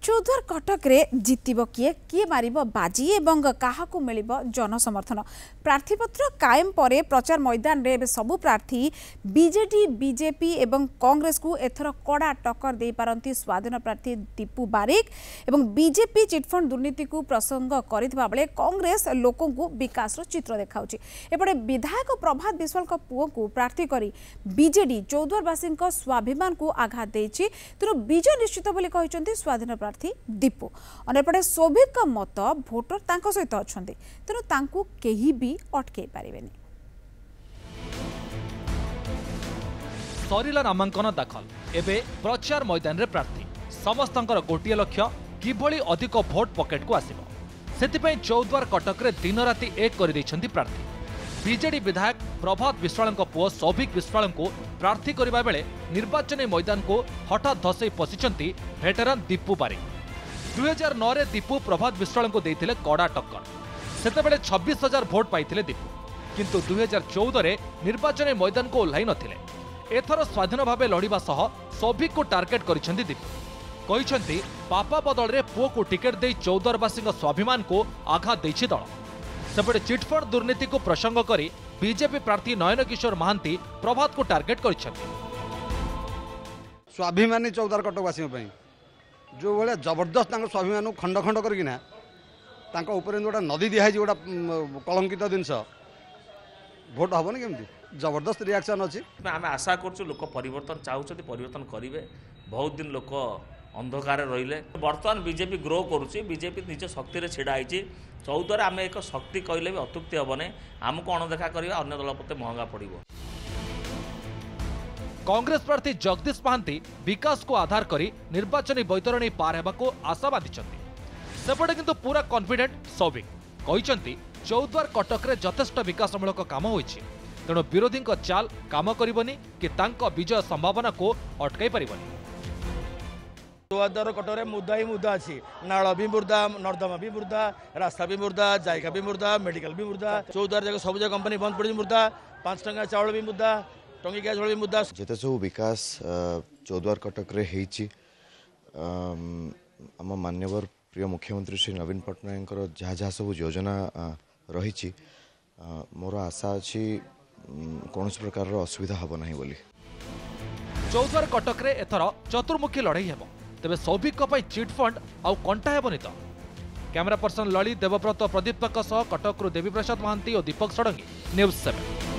चौद्वार कटक रे जितिब किए किए मारिब बाजी एवं काहाकू मिलिब जनसमर्थन प्रार्थीपत्र कायम परे प्रचार मैदान रे सबु प्रार्थी बीजेडी बीजेपी एवं कांग्रेस को एथर कड़ा टक्कर दे पारंती स्वाधीन प्रार्थी दीपू बारिक एवं बीजेपी चिटफंड दुर्नीति को प्रसंग करितबा बेले कांग्रेस लोकों को विकास चित्र देखाउछि। एपटे विधायक प्रभात विश्वाल पुओ को प्रार्थी करी बीजेडी चौद्वारवासी स्वाभिमान को आघात देछि। तेणु विजय निश्चित बोली कहिसंती स्वाधीन प्रार्थी दीपू। अनेपटे सोभिक मत भोटर तांको सहित अछंती, तेणु तांको केही भी अटके पारिबेनी। सरिला नामांकन दाखल एबे प्रचार मैदान रे प्रार्थी समस्तंकर गोटिए लक्ष्य किभली अधिक भोट पॉकेट को आसिबो। सेतिपई चौद्वार कटक रे दिन राति एक कर दैछंती प्रार्थी। बीजेडी विधायक प्रभात विश्वाल पुओ सौभिक विश्वाल को प्रार्थी करबा बेले निर्वाचन मैदान को हठात धसई पशिचंती भेटेरान दीपू बारिक। 2009 रे दीपू प्रभात विश्वाल को देइथिले कड़ा टक्कर। सेतेबेले 26,000 भोट पाइथिले दीपू, किंतु 2014 रे निर्वाचन मैदान को ओह्लाई नथिले। एथर स्वाधीन भावे लड़िबा सह सौभिक को टार्गेट करिसेंती दीपू। कहिसेंती पापा बदल रे पुओ को टिकेट देई चौद्वारवासी स्वाभिमान को आघात दैछि दल। सेपटे चिटफंड दुर्नीति को प्रसंग करी बीजेपी प्रार्थी नयन किशोर महांती प्रभात को टार्गेट करिसेंती। स्वाभिमानी चौद्वार कटकवासी जो भाया जबरदस्त स्वाभिमान खंड खंड करना गोटा नदी दिखाई गोटा कलंकित जिनस भोट हेनी केमती जबरदस्त रिएक्शन अच्छी। आम आशा करूँ लोक परिवर्तन चाहते परिवर्तन करेंगे। बहुत दिन लोक अंधकार रहिले। बर्तमान बीजेपी ग्रो करुच्ची, बीजेपी निज शक्ति छिड़ा होती। चौद्वार आम एक शक्ति कहले भी अत्युक्ति हेनी। आमको अणदेखा करवा अन्य दल प्रति महंगा पड़ो। कांग्रेस प्रार्थी जगदीश महांती विकास को आधार करी निर्वाचन बैतरणी पार हेबाको आशावादी छथि। सेपटे किंतु पूरा कॉन्फिडेंट सौभिक कहिसंती चौद्वार कटक रे यथेष्ट विकासमूलक काम होइछि। तेणु विरोधी चाल काम करिबनी कि तांको विजय संभावना को अटकाई पारिबनी। चौद्वार कटक मुद्दा ही मुद्दा अच्छी। नाल भी मुर्दा, नर्दमा भी मुर्दा, रास्ता भी मुर्दा, जायका भी मुर्दा, मेडिकल भी मुर्दा। चौद्वार जगह सब जगह कंपनी बंद पड़ी मुर्दा, 5 टंका चाउल भी मुद्दा, टंकिया चाउल भी मुद्दा। जेते सब विकास चौद्वार कटक रे हेछि आम मान्यवर प्रिय मुख्यमंत्री श्री नवीन पट्टनायक जहाँ जहाँ सब योजना रही मोर आशा अच्छी कौन प्रकार असुविधा हम ना बोली। चौद्वार कटक रे एथर चतुर्मुखी लड़ाई हेब। तेबे सौभिक चिटफंड आउ कंटा हेबनी तो। कैमरा पर्सन ललित देवव्रत प्रदीप कटक देवी प्रसाद महांती और दीपक षडंगी, न्यूज़ 7।